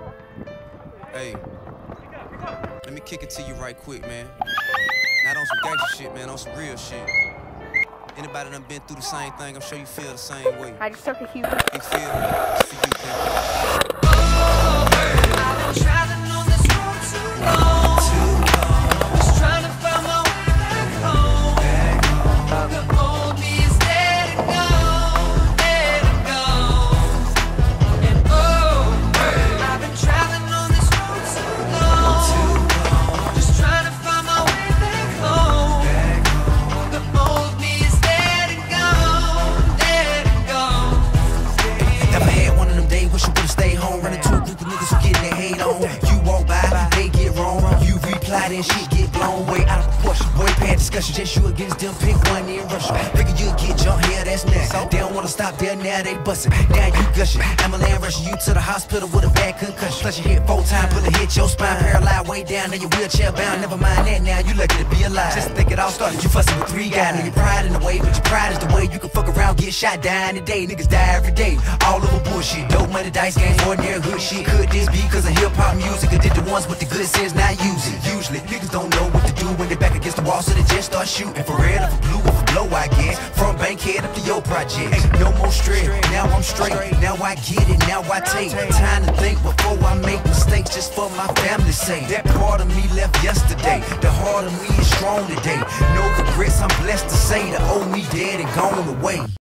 Hey, let me kick it to you right quick, man. Not on some gangster shit, man, on some real shit. Anybody done been through the same thing, I'm sure you feel the same way. I just took a huge... You feel me? It's for you, man. I've been traveling on this road too long. Just trying to find my way back home. The old me is dead and gone, dead and gone. And I've been traveling on this road too long. Just trying to find my way back home. The old me is dead and gone, dead and gone. Never had one of them days, wish you would've stayed home. Running to a group of niggas who getting their hate on. You walk by, they get wrong. You reply, then shit get blown way out of proportion. Boy, pad discussion, just you against them, pick one in Russia. Figure you'll get jumped here, that's next. They don't wanna stop there, now they bustin'. Now you gushing. Amalan rushing you to the hospital with a bad concussion. Plus you hit 4 times, bullet hit your spine, paralyzed way down, now you wheelchair bound. Never mind that, now you lucky to be alive. Just think it all started, you fussing with 3 guys. Know your pride in the way, but your pride is the way you can fuck around, get shot, die in the day. Niggas die every day, all over bullshit. Dope money, dice games, ordinary hood shit. Could this be cause of hip-hop music? Or did the ones with the good sense not use it? Usually, niggas don't know what to do when they back against the wall, so they just start shooting. For red, or for blue, or for blow, I guess. From Bankhead up to your project. No more stress, now I'm straight. Now I get it, now I take time to think before I make mistakes, just for my family's sake. That part of me left yesterday, the heart of me is strong today. No regrets, I'm blessed to say the old me dead and gone away.